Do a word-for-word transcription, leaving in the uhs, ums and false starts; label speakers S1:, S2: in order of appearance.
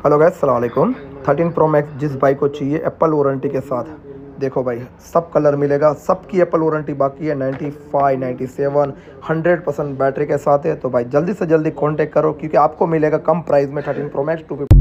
S1: Hello guys, अस्सलाम वालेकुम। Thirteen pro max जिस बाइक को चाहिए एप्पल वारंटी के साथ, देखो भाई सब कलर मिलेगा, सबकी एप्पल वारंटी बाकी है। Ninety five, ninety seven, hundred percent battery के साथ है। तो भाई जल्दी से जल्दी कांटेक्ट करो क्योंकि आपको मिलेगा कम प्राइस में thirteen pro max two fifty.